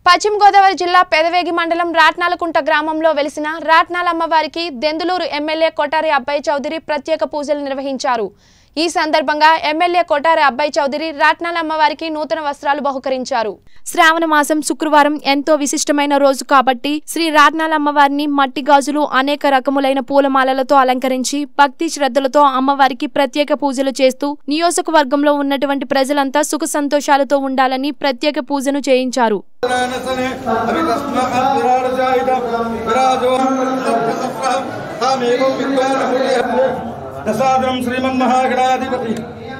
పశ్చిమ గోదావరి జిల్లా పెదవేగి మండలం రాట్నాలకుంట గ్రామంలో వెలిసిన రాట్నాల అమ్మవారికి దెందులూరు ఎమ్మెల్యే కొటారి అబ్బాయి చౌదరి ప్రత్యేక పూజలు నిర్వహించారు। ఈ సందర్భంగా ఎమ్మెల్యే కొటారి అబ్బాయి చౌదరి రాట్నాల అమ్మవారికి నూతన వస్త్రాలు బహుకరించారు। శ్రావణ మాసం శుక్రవారం ఎంతో విశిష్టమైన రోజు కాబట్టి శ్రీ రాట్నాల అమ్మవారిని మట్టి గాజులు అనేక రకములైన పూలమాలలతో అలంకరించి భక్తి శ్రద్ధలతో అమ్మవారికి ప్రత్యేక పూజలు చేస్తూ నియోజకవర్గంలో ఉన్నటువంటి ప్రజలంతా సుఖ సంతోషాలతో ఉండాలని ప్రత్యేక పూజను చేయించారు। प्रसादं श्रीमन्महागणाधिपति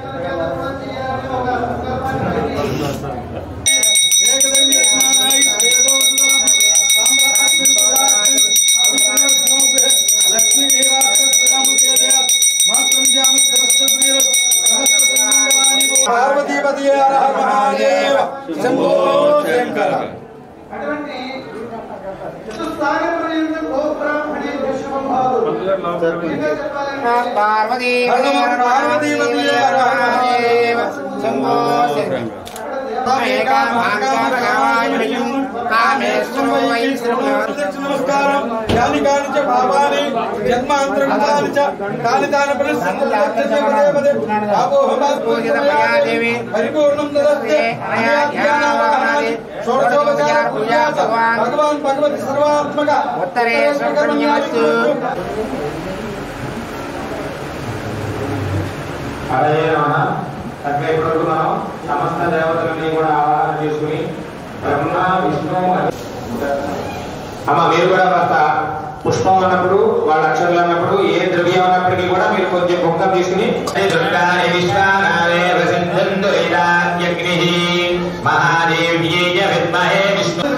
पार्वतीपति हर हर महादेव शंभो शंकर पार्वती नमस्कारं यानि कानि च पापानि जन्मान्तराणि च कानितान परिस्थितिपदे आपोहमादेवी परिपूर्णं ददस्ते षोडशोपचार पूजा भगवान भगवती सर्वात्मक उत्तरे सर्वकर्मण्यस्तु हरे नमः तत्वे ఇప్పుడు మనం సమస్త దేవతలని కూడా ఆవాహన చేసుకొని బ్రహ్మ విష్ణు అమ్మ మీరు కూడా కాస్త పుష్పం అన్నప్పుడు వాళ్ళ అక్షరాలు అన్నప్పుడు ఏ ద్రవ్యం అన్నప్పటికీ కూడా మీరు కొంచెం ముఖం తీసుకుని దుర్గాని విశ్వానారే వసింధందు ఇదాగ్నిః మహాదేవ్యై విద్మహే విష్ణు